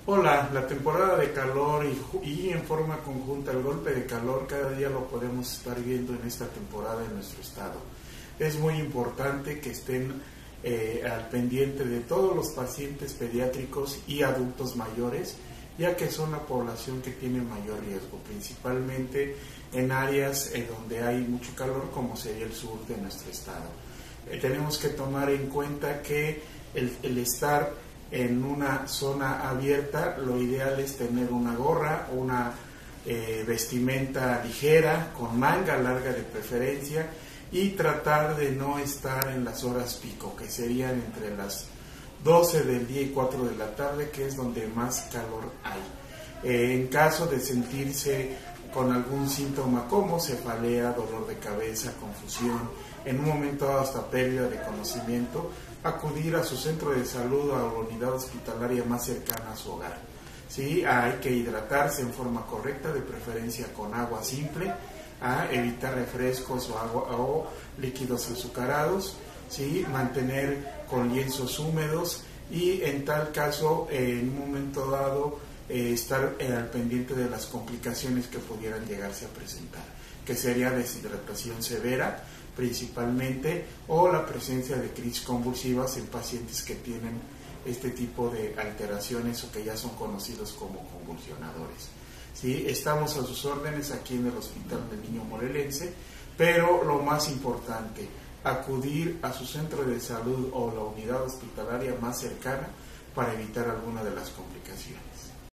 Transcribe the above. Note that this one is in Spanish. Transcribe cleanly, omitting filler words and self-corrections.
Hola, la temporada de calor y en forma conjunta el golpe de calor cada día lo podemos estar viendo en esta temporada en nuestro estado. Es muy importante que estén al pendiente de todos los pacientes pediátricos y adultos mayores, ya que son la población que tiene mayor riesgo, principalmente en áreas donde hay mucho calor, como sería el sur de nuestro estado. Tenemos que tomar en cuenta que el estar en una zona abierta, lo ideal es tener una gorra, una vestimenta ligera, con manga larga de preferencia, y tratar de no estar en las horas pico, que serían entre las 12 del día y 4 de la tarde, que es donde más calor hay. En caso de sentirse con algún síntoma como cefalea, dolor de cabeza, confusión, en un momento dado hasta pérdida de conocimiento, acudir a su centro de salud o a la unidad hospitalaria más cercana a su hogar. ¿Sí? Hay que hidratarse en forma correcta, de preferencia con agua simple, evitar refrescos o agua o líquidos azucarados, ¿sí? Mantener con lienzos húmedos y en tal caso en un momento dado estar al pendiente de las complicaciones que pudieran llegarse a presentar, que sería deshidratación severa principalmente, o la presencia de crisis convulsivas en pacientes que tienen este tipo de alteraciones o que ya son conocidos como convulsionadores. ¿Sí? Estamos a sus órdenes aquí en el Hospital del Niño Morelense, pero lo más importante, acudir a su centro de salud o la unidad hospitalaria más cercana para evitar alguna de las complicaciones.